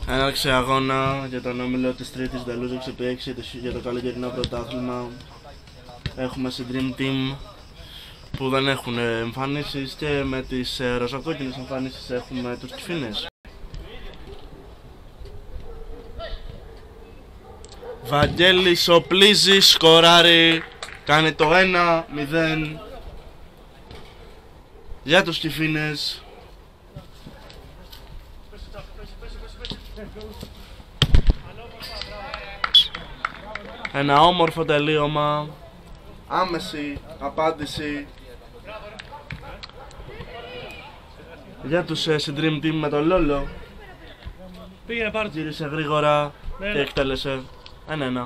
Έναρξη αγώνα για τον όμιλο της τρίτης Νταλούζα 6x6 για το καλοκαιρινό πρωτάθλημα. Έχουμε σε Dream Team που δεν έχουν εμφανίσεις και με τις ροζοκόκκινες εμφανίσεις έχουμε τους Κιφίνες. Βαγγέλης οπλίζει, σκοράρει, κάνει το 1-0 για τους Κιφίνες. Ένα όμορφο τελείωμα, άμεση απάντηση για τους Dream Team με τον Λόλο. Πήγαινε πάρ' Γύρισε γρήγορα και εκτέλεσε 1-1.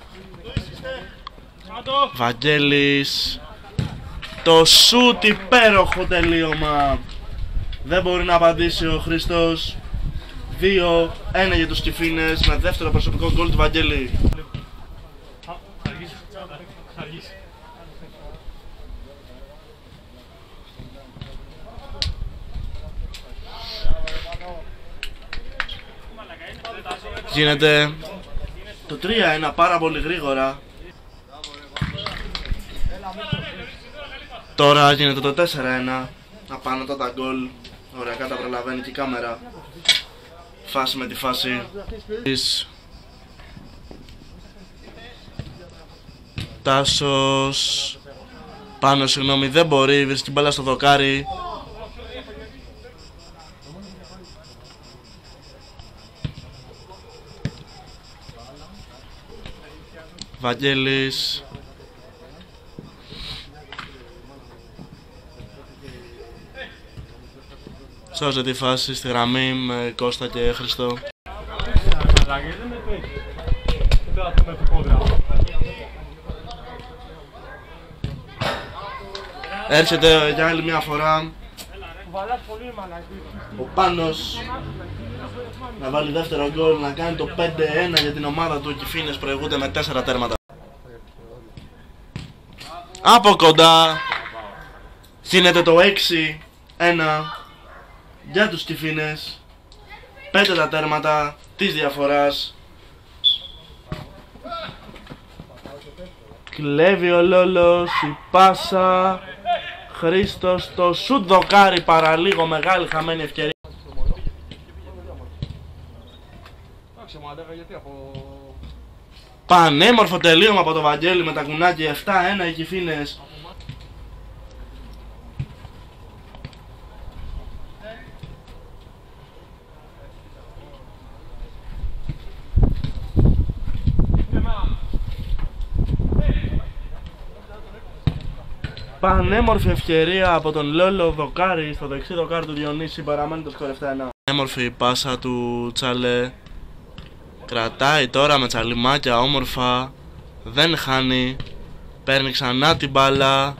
Βαγγέλης, το σούτ, υπέροχο τελείωμα. Δεν μπορεί να απαντήσει ο Χριστός. 2-1 για τους Κιφίνες με δεύτερο προσωπικό γκολ του Βαγγέλη. Γίνεται το 3-1 πάρα πολύ γρήγορα. Τώρα γίνεται το 4-1. Απάνω τα γκολ. Ωραία, τα προλαβαίνει και η κάμερα. Φάση με τη φάση. Τάσος πάνω, συγγνώμη, δεν μπορεί, βρίσκει μπάλα στο δοκάρι. Βαγγέλης, σώζει τη φάση στη γραμμή με Κώστα και Χριστό. Έρχεται για άλλη μια φορά ο Πάνος να βάλει δεύτερο γκολ, να κάνει το 5-1 για την ομάδα του. Οι Κιφίνες προηγούνται με 4 τέρματα. Από κοντά γίνεται το 6-1 για τους Κιφίνες. 5 τα τέρματα της διαφοράς. Κλέβει ο Λόλος, η πάσα. Χρήστος, το σουτ δοκάρι, παραλίγο, μεγάλη χαμένη ευκαιρία. Πανέμορφο τελείωμα από το Βαγγέλη με τα κουνάκια. 7-1 οι Κιφίνες. Πανέμορφη ευκαιρία από τον Λόλο, δοκάρι στο δεξί δοκάρι του Διονύση, παραμένει το σκορ 7-1. Πανέμορφη πάσα του Τσάλε. Κρατάει τώρα με τσαλιμάκια όμορφα. Δεν χάνει. Παίρνει ξανά την μπάλα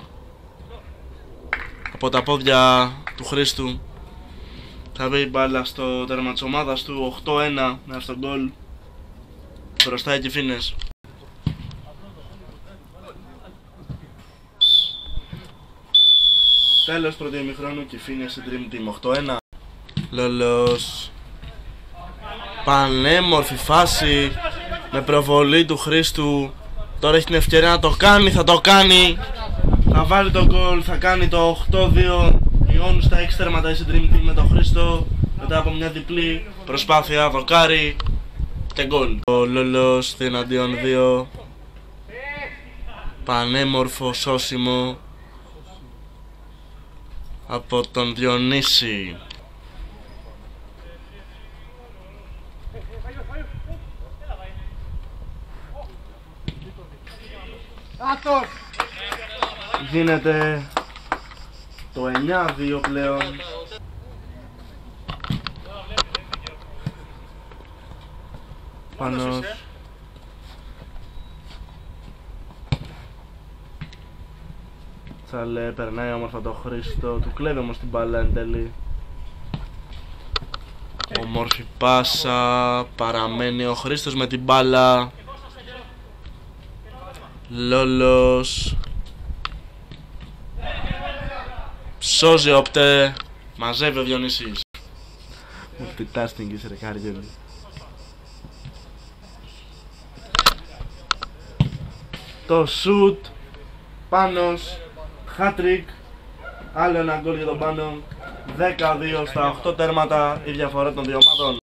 από τα πόδια του Χρήστου. Θα μπει η μπάλα στο τέρμα της ομάδας του. 8-1 με αυτόν τον γκολ. Μπροστά οι Κιφίνες. Τέλος πρώτου ημιχρόνου, Κιφίνες σε Dream Team 8-1. Λόλος. Πανέμορφη φάση με προβολή του Χρήστου. Τώρα έχει την ευκαιρία να το κάνει, θα το κάνει. Θα βάλει το γκολ, θα κάνει το 8-2. Μειώνουν στα 6 τέρματα η Dream Team με τον Χρήστο. Μετά από μια διπλή προσπάθεια, δοκάρι και γκολ. Ο Λόλος 2-2. Πανέμορφο σώσιμο από τον Διονύση. Γίνεται το 9-2 πλέον. Πάνος. Τσαλέ, περνάει όμορφα το Χρήστο, του κλέβει όμως την μπάλα εν τέλει. Όμορφη πάσα, παραμένει ο Χρήστος με την μπάλα. Λόλος. Σώζει όπτε. Μαζεύει ο Διονύσης. Multitasking είσαι ρε Κάργελ. το σουτ, Πάνος, hat-trick, άλλο ένα γκολ για τον Πάνο, 12 στα 8 τέρματα η διαφορά των δύο ομάδων.